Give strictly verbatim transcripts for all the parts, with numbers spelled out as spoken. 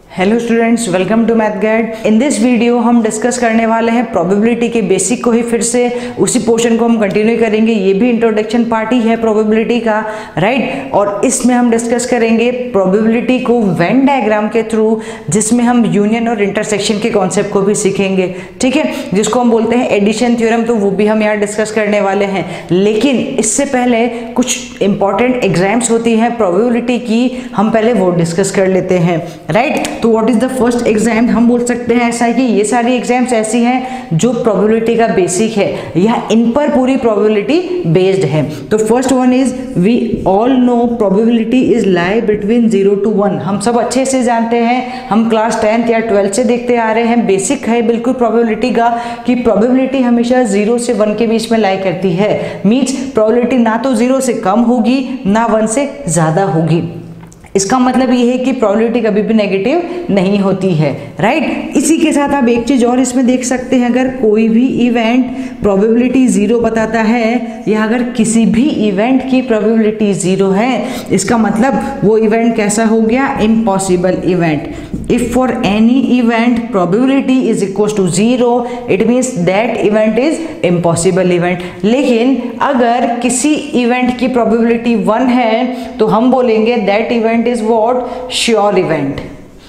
Hello students, welcome to math guide. In this video हम discuss करने वाले हैं प्रोबेबिलिटी के बेसिक को ही। फिर से उसी पोर्शन को हम कंटिन्यू करेंगे। ये भी इंट्रोडक्शन पार्ट ही है प्रोबेबिलिटी का, राइट। और इसमें हम डिस्कस करेंगे प्रोबेबिलिटी को वेन डायग्राम के थ्रू, जिसमें हम यूनियन और इंटरसेक्शन के कॉन्सेप्ट को भी सीखेंगे, ठीक है, जिसको हम बोलते हैं एडिशन थ्योरम। तो वो भी हम यहाँ डिस्कस करने वाले हैं। लेकिन इससे पहले कुछ इंपॉर्टेंट एग्जाम्स होती हैं प्रोबेबिलिटी की, हम पहले वो डिस्कस कर लेते हैं, राइट। तो what is the first exam, हम बोल सकते हैं ऐसा है कि ये सारी एग्जाम्स ऐसी हैं जो प्रोबेबिलिटी का बेसिक है, या इन पर पूरी प्रोबेबिलिटी बेस्ड है। तो first one is, we all know probability is lie between zero to one. हम सब अच्छे से जानते हैं, हम क्लास टेंथ या ट्वेल्थ से देखते आ रहे हैं, बेसिक है बिल्कुल प्रोबेबिलिटी का, कि प्रोबेबिलिटी हमेशा जीरो से वन के बीच में लाई करती है। मीन्स प्रोबेबिलिटी ना तो जीरो से कम होगी ना वन से ज्यादा होगी। इसका मतलब ये है कि प्रोबेबिलिटी कभी भी नेगेटिव नहीं होती है, राइट। इसी के साथ आप एक चीज और इसमें देख सकते हैं, अगर कोई भी इवेंट प्रोबेबिलिटी जीरो बताता है, या अगर किसी भी इवेंट की प्रोबेबिलिटी जीरो है, इसका मतलब वो इवेंट कैसा हो गया, impossible event. If for any event probability is equal to zero, it means that event is impossible event. लेकिन अगर किसी इवेंट की प्रोबेबिलिटी वन है, तो हम बोलेंगे that event is what? Sure event.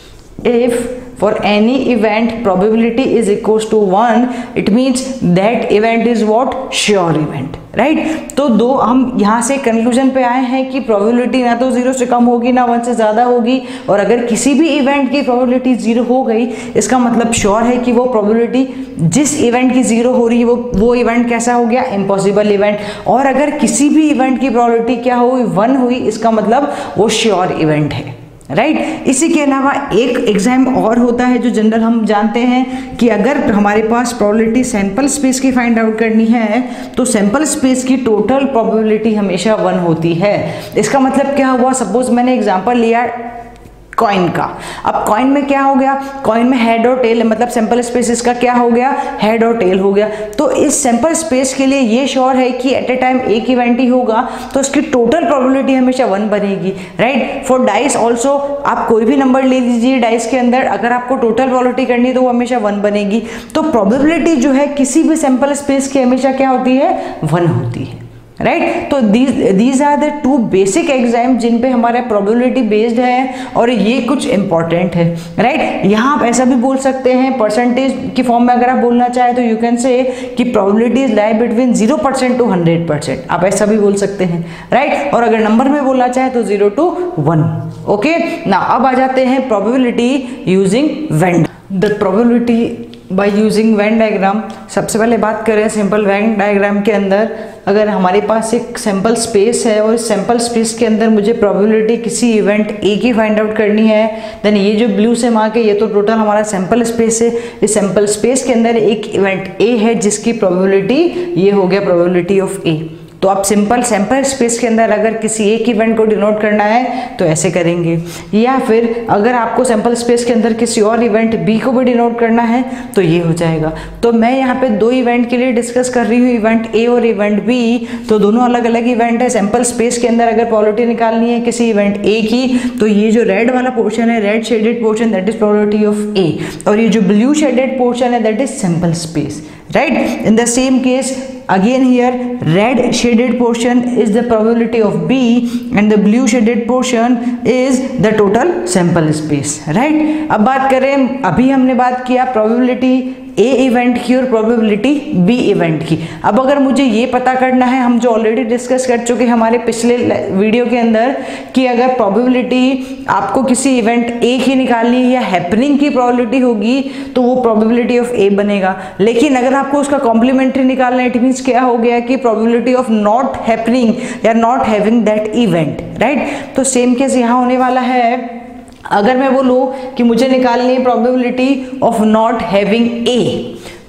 If for any event probability is equals to one, it means that event is what? Sure event, right? तो दो हम यहाँ से कंक्लूजन पे आए हैं कि प्रोबेबिलिटी ना तो जीरो से कम होगी ना वन से ज्यादा होगी, और अगर किसी भी इवेंट की प्रोबेबिलिटी जीरो हो गई, इसका मतलब श्योर है कि वो प्रोबेबिलिटी जिस इवेंट की जीरो हो रही है वो वो इवेंट कैसा हो गया, इम्पॉसिबल इवेंट। और अगर किसी भी इवेंट की प्रोबेबिलिटी क्या हुई, वन हुई, इसका मतलब वो श्योर इवेंट है, राइट right? इसी के अलावा एक एग्जाम और होता है जो जनरल हम जानते हैं, कि अगर हमारे पास प्रोबेबिलिटी सैंपल स्पेस की फाइंड आउट करनी है, तो सैंपल स्पेस की टोटल प्रोबेबिलिटी हमेशा वन होती है। इसका मतलब क्या हुआ, सपोज मैंने एग्जांपल लिया कॉइन का। अब कॉइन में क्या हो गया, कॉइन में हेड और टेल है, मतलब सैंपल स्पेस इसका क्या हो गया, हेड और टेल हो गया। तो इस सैंपल स्पेस के लिए ये श्योर है कि एट ए टाइम एक इवेंट ही होगा, तो इसकी टोटल प्रोबेबिलिटी हमेशा वन बनेगी, राइट। फॉर डाइस ऑल्सो, आप कोई भी नंबर ले लीजिए डाइस के अंदर, अगर आपको टोटल प्रोबेबिलिटी करनी है तो वो हमेशा वन बनेगी। तो प्रोबेबिलिटी जो है किसी भी सैंपल स्पेस की हमेशा क्या होती है, वन होती है, राइट right? तो these are the two basic exam जिन पे हमारा प्रोबेबिलिटी बेस्ड है, और ये कुछ इंपॉर्टेंट है, राइट right? यहाँ आप ऐसा भी बोल सकते हैं परसेंटेज की फॉर्म में, अगर आप बोलना चाहे तो यू कैन से कि probability is lie between zero percent to hundred percent, आप ऐसा भी बोल सकते हैं, राइट right? और अगर नंबर में बोलना चाहे तो जीरो टू वन। ओके ना, अब आ जाते हैं probability using Venn the probability by using Venn diagram. सबसे पहले बात करें सिंपल वेन डायग्राम के अंदर, अगर हमारे पास एक सैंपल स्पेस है और इस सैंपल स्पेस के अंदर मुझे प्रोबेबिलिटी किसी इवेंट ए की फाइंड आउट करनी है, देन ये जो ब्लू से मार्क है ये तो टोटल हमारा सैंपल स्पेस है। इस सैंपल स्पेस के अंदर एक इवेंट ए है जिसकी प्रोबेबिलिटी ये हो गया प्रोबेबिलिटी ऑफ ए। तो आप सिंपल सैंपल स्पेस के अंदर अगर किसी एक इवेंट को डिनोट करना है तो ऐसे करेंगे, या फिर अगर आपको सैंपल स्पेस के अंदर किसी और इवेंट बी को भी डिनोट करना है तो ये हो जाएगा। तो मैं यहाँ पे दो इवेंट के लिए डिस्कस कर रही हूँ, इवेंट ए और इवेंट बी, तो दोनों अलग अलग इवेंट है। सैंपल स्पेस के अंदर अगर प्रोबेबिलिटी निकालनी है किसी इवेंट ए की, तो ये जो रेड वाला पोर्शन है, red shaded portion, that is probability of A, और ये जो ब्लू शेडेड पोर्शन है that is sample space, right? In the same case, again here, red shaded portion is the probability of B, and the blue shaded portion is the total sample space, right? अब बात करें, अभी हमने बात किया probability ए event की और probability B event की। अब अगर मुझे ये पता करना है, हम जो ऑलरेडी डिस्कस कर चुके हैं हमारे पिछले वीडियो के अंदर, कि अगर प्रोबेबिलिटी आपको किसी इवेंट ए की निकालनी है या हैपनिंग की प्रोबेबिलिटी होगी, तो वो प्रोबेबिलिटी ऑफ ए बनेगा। लेकिन अगर आपको उसका कॉम्प्लीमेंट्री निकालना है, इट मीन्स क्या हो गया कि प्रोबेबिलिटी ऑफ नॉट हैपनिंग या not having that event, right. तो सेम केस यहाँ होने वाला है। अगर मैं बोलूँ कि मुझे निकालनी है probability of not having A,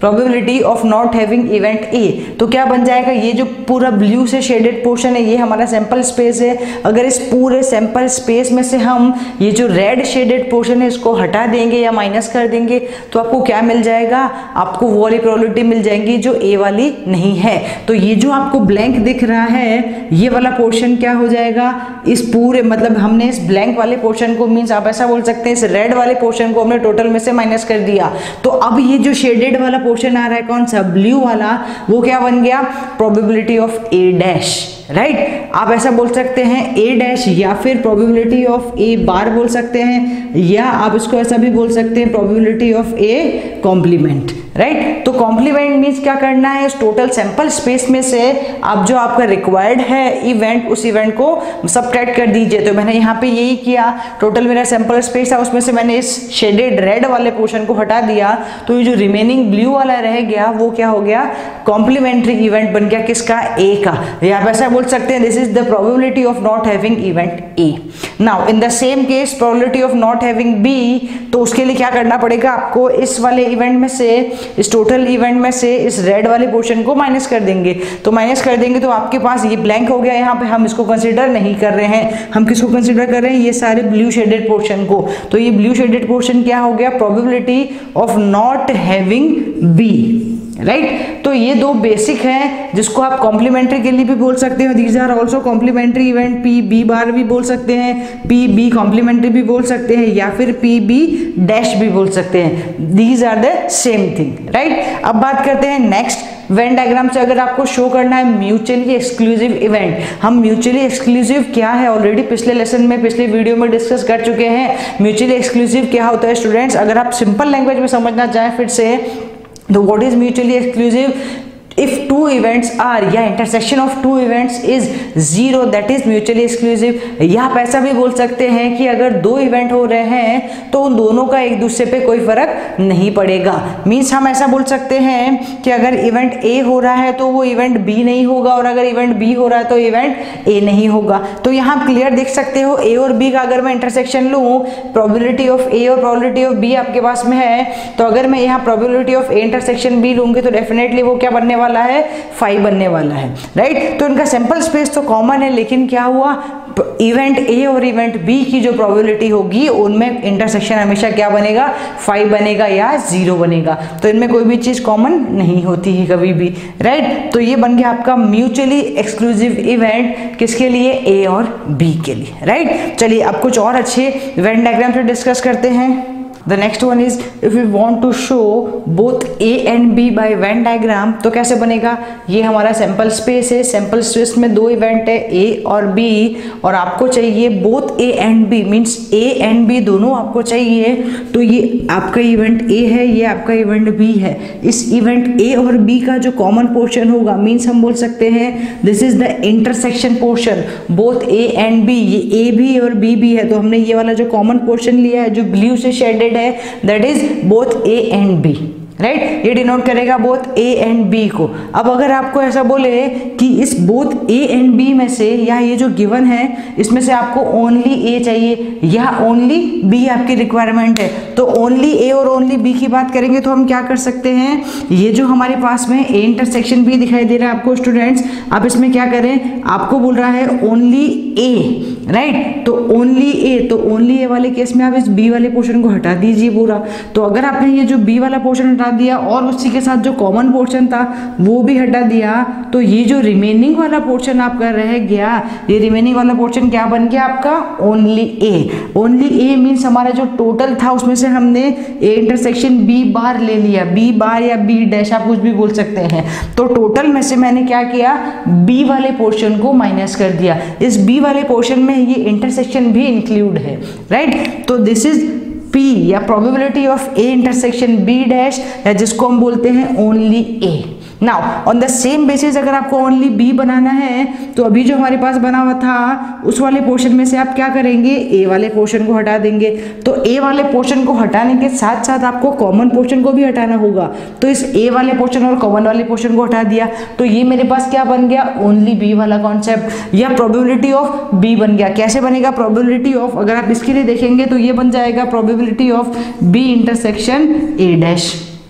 probability of not having event A, तो क्या बन जाएगा, ये जो पूरा ब्लू से शेडेड पोर्शन है ये हमारा सैंपल स्पेस है। अगर इस पूरे सैंपल स्पेस में से हम ये जो रेड शेडेड पोर्शन है इसको हटा देंगे या माइनस कर देंगे तो आपको क्या मिल जाएगा, आपको वो वाली प्रोबेबिलिटी मिल जाएगी जो ए वाली नहीं है। तो ये जो आपको ब्लैंक दिख रहा है ये वाला पोर्शन क्या हो जाएगा, इस पूरे मतलब हमने इस ब्लैंक वाले पोर्शन को, मींस आप ऐसा बोल सकते हैं इस रेड वाले पोर्शन को हमने टोटल में से माइनस कर दिया। तो अब ये जो शेडेड वाला पोर्शन आ रहा है कौन सा, ब्लू वाला, वो क्या बन गया, probability of A dash, right right? आप ऐसा बोल सकते हैं ए डैश या फिर प्रोबेबिलिटी ऑफ ए बार बोल सकते हैं, या आप इसको ऐसा भी बोल सकते हैं probability of A complement, right. तो कॉम्प्लीमेंट मीन्स क्या करना है, इस टोटल सैंपल स्पेस में से आप जो आपका रिक्वायर्ड है इवेंट, उस इवेंट को सबट्रैक्ट कर दीजिए। तो मैंने यहाँ पे यही किया, टोटल मेरा सैंपल स्पेस था उसमें से मैंने इस शेडेड रेड वाले पोर्शन को हटा दिया, तो ये जो रिमेनिंग ब्लू वाला रह गया वो क्या हो गया, कॉम्प्लीमेंट्री इवेंट बन गया, किसका, ए का। या आप ऐसा बोल सकते हैं this is the probability of not having event A. Now in the same case probability of not having B, तो उसके लिए क्या करना पड़ेगा आपको, इस वाले इवेंट में से, इस टोटल इवेंट में से इस रेड वाले पोर्शन को माइनस कर देंगे। तो माइनस कर देंगे तो आपके पास ये ब्लैंक हो गया, यहाँ पे हम इसको कंसीडर नहीं कर रहे हैं, हम किसको कंसीडर कर रहे हैं, ये सारे ब्लू शेडेड पोर्शन को। तो ये ब्लू शेडेड पोर्शन क्या हो गया, probability of not having B, right right? तो ये दो बेसिक हैं जिसको आप कॉम्प्लीमेंट्री के लिए भी बोल सकते हो, these are also complementary event, P B bar भी बोल सकते हैं, पी बी कॉम्प्लीमेंट्री भी बोल सकते हैं, या फिर पी बी डैश भी बोल सकते हैं, these are the same thing, right. अब बात करते हैं नेक्स्ट वेन डायग्राम से। अगर आपको शो करना है म्यूचुअली एक्सक्लूसिव इवेंट, हम म्यूचुअली एक्सक्लूसिव क्या है ऑलरेडी पिछले लेसन में, पिछले वीडियो में डिस्कस कर चुके हैं। म्यूचुअली एक्सक्लूसिव क्या होता है स्टूडेंट्स, अगर आप सिंपल लैंग्वेज में समझना चाहें फिर से, तो what is mutually exclusive, if two events are, या intersection of two events is zero, that is mutually exclusive। या आप ऐसा भी बोल सकते हैं कि अगर दो इवेंट हो रहे हैं तो उन दोनों का एक दूसरे पे कोई फर्क नहीं पड़ेगा। मीन्स हम ऐसा बोल सकते हैं कि अगर इवेंट ए हो रहा है तो वो इवेंट बी नहीं होगा, और अगर इवेंट बी हो रहा है तो इवेंट ए नहीं होगा। तो यहाँ आप क्लियर देख सकते हो, ए और बी का अगर मैं इंटरसेक्शन लूँ, प्रोबेबिलिटी ऑफ ए और प्रोबेबिलिटी ऑफ बी आपके पास में है, तो अगर मैं यहाँ probability of A intersection B लूंगी तो डेफिनेटली वो क्या बनने वाला है, फाइव बनने वाला है, राइट। तो इनका सैंपल स्पेस तो कॉमन है, लेकिन क्या हुआ, इवेंट ए और इवेंट बी की जो प्रोबेबिलिटी होगी उनमें इंटरसेक्शन हमेशा क्या बनेगा, फाइव बनेगा या जीरो बनेगा। तो इनमें कोई भी चीज कॉमन नहीं होती है कभी भी, राइट। तो ये बन गया आपका म्यूचुअली एक्सक्लूसिव इवेंट, किसके लिए, ए और बी के लिए, राइट। चलिए अब कुछ और अच्छे वेन डायग्राम से डिस्कस करते हैं। The next one is if we want to show both A and B by Venn diagram, तो कैसे बनेगा, ये हमारा सैंपल स्पेस है, सैंपल स्पेस में दो इवेंट है A और B, और आपको चाहिए both A and B, means A and B दोनों आपको चाहिए। तो ये आपका इवेंट A है, ये आपका इवेंट B है। इस इवेंट A और B का जो कॉमन पोर्शन होगा, मीन्स हम बोल सकते हैं this is the intersection portion, both A and B, ये A भी और B भी है। तो हमने ये वाला जो कॉमन पोर्शन लिया है जो ब्लू से शेडेड है, that is both A and B, right. ये डिनोट करेगा बोथ ए एंड बी को। अब अगर आपको ऐसा बोले कि इस बोथ ए एंड बी में से, या ये जो गिवन है इसमें से आपको ओनली ए चाहिए या ओनली बी आपकी रिक्वायरमेंट है, तो ओनली ए और ओनली बी की बात करेंगे तो हम क्या कर सकते हैं, ये जो हमारे पास में ए इंटरसेक्शन बी दिखाई दे रहा है आपको स्टूडेंट्स, आप इसमें क्या करें, आपको बोल रहा है ओनली ए, राइट। तो ओनली ए, तो ओनली ए वाले केस में आप इस बी वाले पोर्शन को हटा दीजिए पूरा। तो अगर आपने ये जो बी वाला पोर्शन हटा दिया और उसी के साथ जो कॉमन पोर्शन था वो भी हटा दिया, तो ये जो रिमेनिंग वाला पोर्शन आपका रह गया, ये रिमेनिंग वाला पोर्शन क्या बन गया आपका, only A. Only A means हमारा जो टोटल था उसमें से हमने ए इंटरसेक्शन बी बार ले लिया, बी बार या बी डैश आप कुछ भी बोल सकते हैं। तो टोटल में से मैंने क्या किया, बी वाले पोर्शन को माइनस कर दिया। इस बी वाले पोर्शन में ये इंटरसेक्शन भी इंक्लूड है, राइट। तो दिस इज P या probability of A intersection B dash, या जिसको हम बोलते हैं only A। Now on the same basis अगर आपको ओनली B बनाना है, तो अभी जो हमारे पास बना हुआ था उस वाले पोर्शन में से आप क्या करेंगे, A वाले पोर्शन को हटा देंगे। तो A वाले पोर्शन को हटाने के साथ साथ आपको कॉमन पोर्शन को भी हटाना होगा। तो इस A वाले पोर्शन और कॉमन वाले पोर्शन को हटा दिया, तो ये मेरे पास क्या बन गया, ओनली B वाला कॉन्सेप्ट या प्रोबेबिलिटी ऑफ B बन गया। कैसे बनेगा, प्रोबेबिलिटी ऑफ, अगर आप इसके लिए देखेंगे तो ये बन जाएगा probability of B intersection A dash,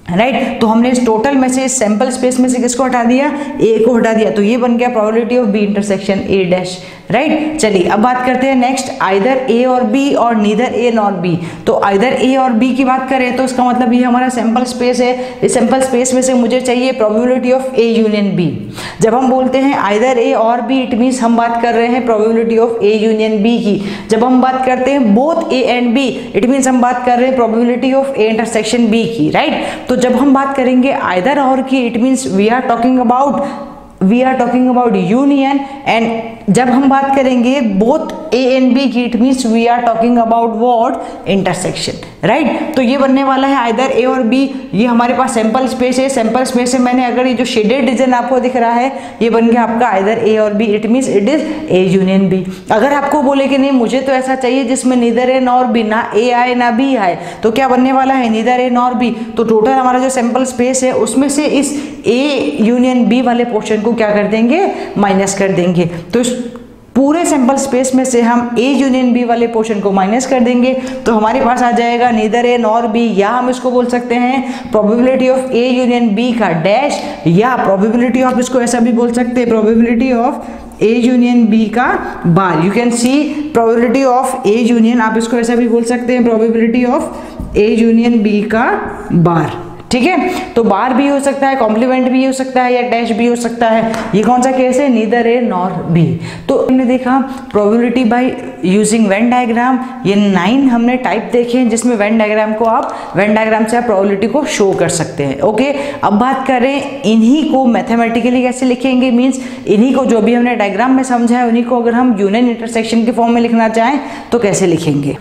right right? तो हमने इस टोटल में से, इस सैंपल स्पेस में से किसको हटा दिया, ए को हटा दिया, तो ये बन गया probability of B intersection A dash. Right, चलिए अब बात करते हैं नेक्स्ट, आइदर ए और बी और नीदर ए नॉट बी। तो आइदर ए और बी की बात करें तो इसका मतलब ये हमारा सैंपल स्पेस है, इस सैंपल स्पेस में से मुझे चाहिए probability of A union B. जब हम बोलते हैं आइदर ए और बी, इट मीन्स हम बात कर रहे हैं probability of A union B की। जब हम बात करते हैं both A and B, it means हम बात कर रहे हैं probability of A intersection B की। राइट, तो जब हम बात करेंगे आइदर और की, it means we are talking about we are talking about union, and जब हम बात करेंगे बोथ ए एंड बी की, it means we are talking about what, intersection. Right, तो ये बनने वाला है आइदर ए और बी। ये हमारे पास सैंपल स्पेस है, सैंपल स्पेस से मैंने अगर ये जो शेडेड रीजन आपको दिख रहा है, ये बन गया आपका आइदर ए और B, it means it is A union B. अगर आपको बोले कि नहीं मुझे तो ऐसा चाहिए जिसमें नीदर ए नॉर बी, ना ए आए ना बी आए, तो क्या बनने वाला है, नीदर ए नॉर बी। तो टोटल हमारा जो सैंपल स्पेस है उसमें से इस ए यूनियन बी वाले पोर्शन को क्या कर देंगे, माइनस कर देंगे। तो इस पूरे सैंपल स्पेस में से हम ए यूनियन बी वाले पोर्शन को माइनस कर देंगे, तो हमारे पास आ जाएगा नीदर ए नॉर बी, या हम इसको बोल सकते हैं probability of A union B का डैश, या प्रोबेबिलिटी ऑफ, इसको ऐसा भी बोल सकते हैं probability of A union B का bar. You can see probability of A union, आप इसको ऐसा भी बोल सकते हैं probability of A union B का बार। ठीक है, तो बार भी हो सकता है, कॉम्प्लीमेंट भी हो सकता है, या डैश भी हो सकता है। ये कौन सा केस है, नीदर ए नॉर बी। तो हमने देखा probability by using Venn diagram, ये नाइन हमने टाइप देखे हैं जिसमें वेन डायग्राम को आप वेन डायग्राम से आप प्रोबेबिलिटी को शो कर सकते हैं। ओके, अब बात करें इन्हीं को मैथमेटिकली कैसे लिखेंगे, मीन्स इन्हीं को जो भी हमने डायग्राम में समझा है उन्हीं को अगर हम यूनियन इंटरसेक्शन के फॉर्म में लिखना चाहें तो कैसे लिखेंगे।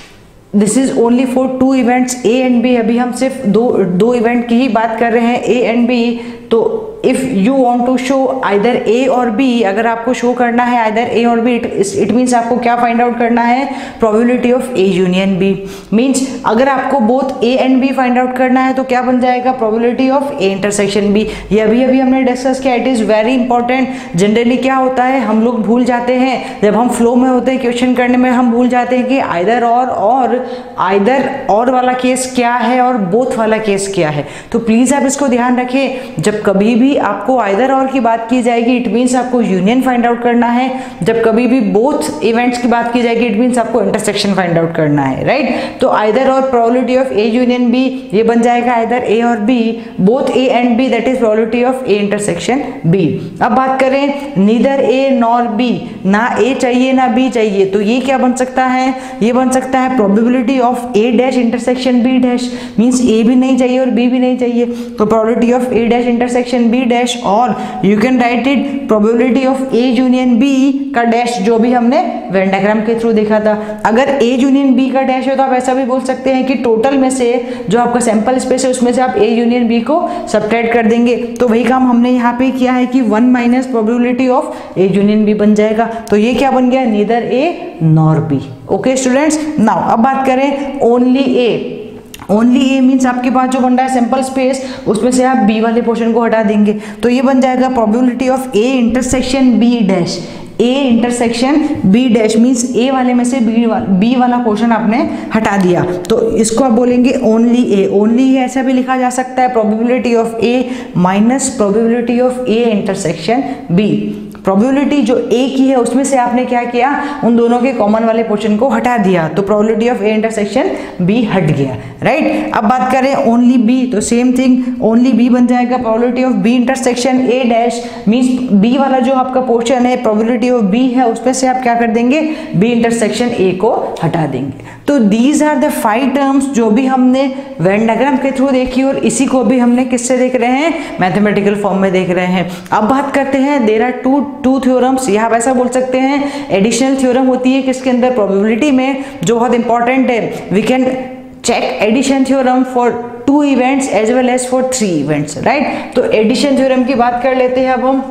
This is only for two events A and B. अभी हम सिर्फ दो दो इवेंट की ही बात कर रहे हैं, ए एंड बी। तो if you want to show either A और बी, अगर आपको शो करना है आइदर ए और बी, इट मीन्स आपको क्या फाइंड आउट करना है, probability of A union B. Means अगर आपको both A and B find out करना है तो क्या बन जाएगा, probability of A intersection B. ये अभी अभी हमने डिस्कस किया, it is very important. Generally क्या होता है, हम लोग भूल जाते हैं जब हम फ्लो में होते हैं क्वेश्चन करने में, हम भूल जाते हैं कि आइदर और और आइदर और वाला केस क्या है और बोथ वाला केस क्या है। तो प्लीज आप इसको ध्यान रखें, जब कभी भी आपको आइदर और की बात की जाएगी इट मीन्स आपको यूनियन फाइंड आउट करना है, जब कभी भी बोथ इवेंट्स की बात की जाएगी इट मीन्स आपको इंटरसेक्शन फाइंड आउट करना है। राइट, तो आइदर और probability of A union B, ये बन जाएगा आइदर ए और B, both A and B, that is probability of A intersection B. अब बात करें नीदर ए नॉर बी, ना ए चाहिए ना बी चाहिए, तो ये क्या बन सकता है, ये बन सकता है probability of A dash intersection B dash. Means A भी नहीं चाहिए और बी भी नहीं चाहिए, तो probability of A dash intersection B dash, और you can write it probability of A union B का डैश, जो भी हमने वेन डायग्राम के थ्रू देखा था। अगर ए यूनियन बी का डैश है तो आप ऐसा भी बोल सकते हैं कि टोटल में से जो आपका सैंपल स्पेस है उसमें से आप ए यूनियन बी को सब्ट्रैक्ट कर देंगे। तो वही काम हमने यहाँ पे किया है कि one minus probability of A union B बन जाएगा। तो ये क्या बन गया, neither A nor B. Okay students, now अब बात करें only A. Only A means आपके पास जो बन रहा है सैंपल स्पेस उसमें से आप बी वाले पोर्शन को हटा देंगे, तो ये बन जाएगा probability of A intersection B dash. A intersection B dash means A वाले में से बी वाला बी वाला पोर्शन आपने हटा दिया, तो इसको आप बोलेंगे ओनली ए। ओनली ऐसा भी लिखा जा सकता है probability of A minus probability of A intersection B. Probability जो ए की है उसमें से आपने क्या किया, उन दोनों के कॉमन वाले पोर्शन को हटा दिया, तो probability of A intersection B हट गया। राइट, अब बात करें ओनली बी, तो सेम थिंग ओनली बी बन जाएगा probability of B intersection A dash. Means B वाला जो आपका पोर्शन है प्रोबेबिलिटी ऑफ बी है उसमें से आप क्या कर देंगे, बी इंटरसेक्शन ए को हटा देंगे। तो these are the five terms जो भी हमने वेन डायग्राम के थ्रू देखी, और इसी को भी हमने किससे देख रहे हैं, मैथमेटिकल फॉर्म में देख रहे हैं। अब बात करते हैं there are two two theorems, यहाँ आप ऐसा बोल सकते हैं एडिशनल थ्योरम होती है किसके अंदर, प्रोबेबिलिटी में, जो बहुत इंपॉर्टेंट है। We can check addition theorem for two events as well as for three events. Right, तो एडिशन थ्योरम की बात कर लेते हैं अब हम।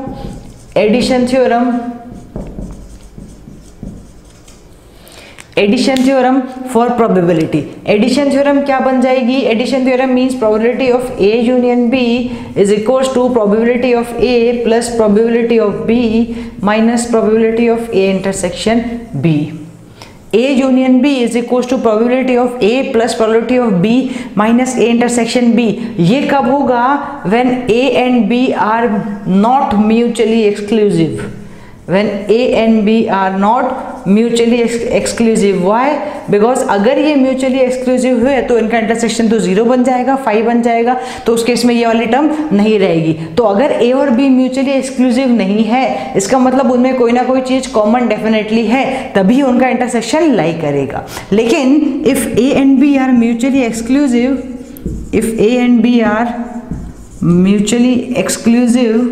Addition theorem addition theorem for probability. Addition theorem क्या बन जाएगी, addition theorem means probability of A union B is equals to probability of A plus probability of B minus probability of A intersection B. A union B is equals to probability of A plus probability of B minus A intersection B. ये कब होगा? When A and B are not mutually exclusive. When A and B are not mutually exclusive. Why? Because अगर ये mutually exclusive हुए तो इनका intersection तो zero बन जाएगा, फाइव बन जाएगा, तो उस केस में ये वाली टर्म नहीं रहेगी। तो अगर A और B mutually exclusive नहीं है, इसका मतलब उनमें कोई ना कोई चीज कॉमन डेफिनेटली है, तभी उनका इंटरसेक्शन लाई करेगा। लेकिन if A and B are mutually exclusive, if A and B are mutually exclusive,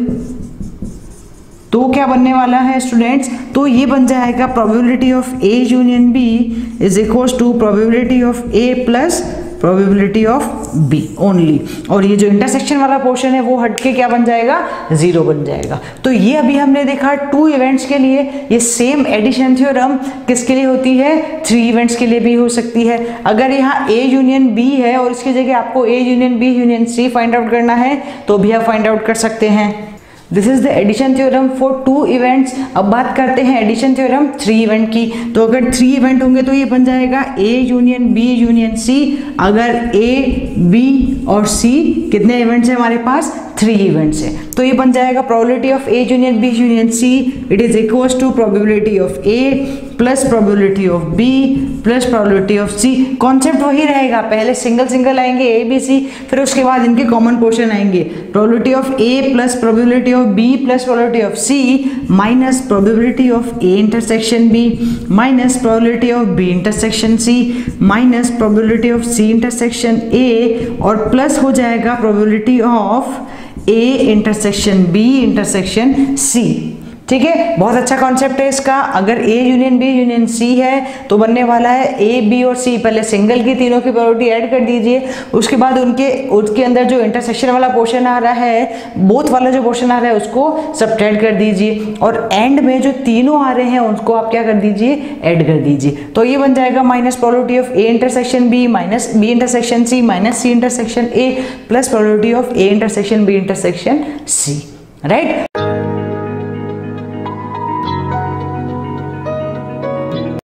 तो क्या बनने वाला है स्टूडेंट्स? तो ये बन जाएगा probability of A union B is equals to probability of A plus probability of B only. और ये जो इंटरसेक्शन वाला पोर्शन है वो हटके क्या बन जाएगा? जीरो बन जाएगा। तो ये अभी हमने देखा टू इवेंट्स के लिए। ये सेम एडिशन थ्योरम किसके लिए होती है? थ्री इवेंट्स के लिए भी हो सकती है। अगर यहाँ ए यूनियन बी है और इसकी जगह आपको A union B union C find out करना है तो भी आप फाइंड आउट कर सकते हैं। This is the addition theorem for two events. अब बात करते हैं एडिशन थ्योरम थ्री इवेंट की। तो अगर थ्री इवेंट होंगे तो ये बन जाएगा A union B union C. अगर ए बी और सी कितने इवेंट्स हैं हमारे पास? थ्री इवेंट्स है। तो ये बन जाएगा probability of A union B union C it is equals to probability of A plus probability of B plus probability of C. Concept वही रहेगा, पहले सिंगल सिंगल आएंगे ए बी सी, फिर उसके बाद इनके कॉमन पोर्शन आएंगे। Probability of A plus probability of B plus probability of C minus probability of A intersection B minus probability of B intersection C minus probability of C intersection A और plus हो जाएगा probability of A intersection B intersection C. ठीक है, बहुत अच्छा concept है इसका। अगर A union B union C है तो बनने वाला है ए बी और सी। पहले सिंगल की तीनों की प्रोबेबिलिटी ऐड कर दीजिए, उसके बाद उनके उसके अंदर जो इंटरसेक्शन वाला पोर्शन आ रहा है, बोथ वाला जो पोर्शन आ रहा है उसको सब्ट्रैक्ट कर दीजिए और एंड में जो तीनों आ रहे हैं उनको आप क्या कर दीजिए? ऐड कर दीजिए। तो ये बन जाएगा minus probability of A intersection B minus B intersection C minus C intersection A plus probability of A intersection B intersection C. Right.